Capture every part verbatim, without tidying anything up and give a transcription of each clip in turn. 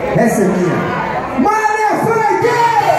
Essa é minha. Maria Frank!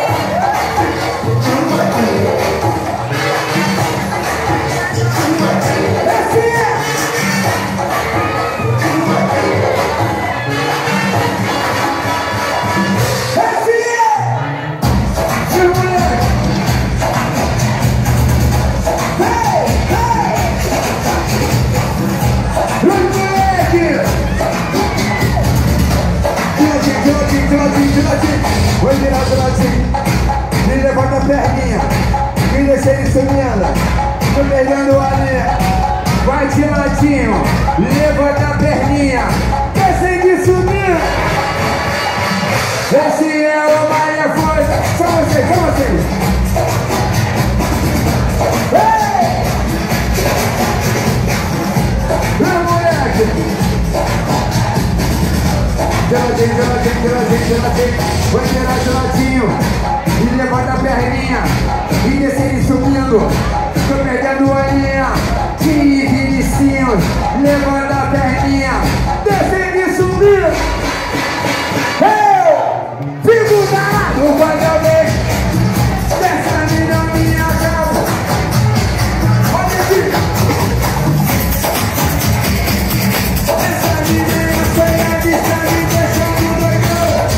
Vai virar do ladinho, me levanta a perninha, me deixa ele subindo, tô perdendo a linha. Vai de ladinho, levanta a perninha, desce de subir. Esse é o Maria Força, só vocês, só vocês. Ei! Meu moleque! Geladinho, geladinho, geladinho, geladinho. Vai virar geladinho e levanta a perninha e desce ele subindo. Tô perdendo a linha de Vinicinhos. Levanta a perninha, desce ele subindo. Eu fico danado quando eu vejo dessa mina minha casa. Olha aqui. Essa menina foi a vista me deixando doidão.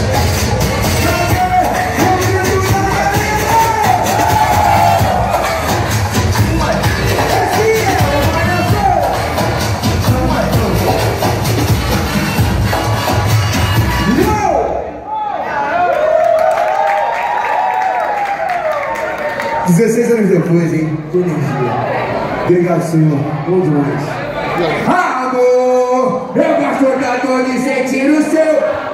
dezesseis anos depois, hein? Que energia. Obrigado, Senhor. Bom demais. Amor, eu gosto tanto de sentir o seu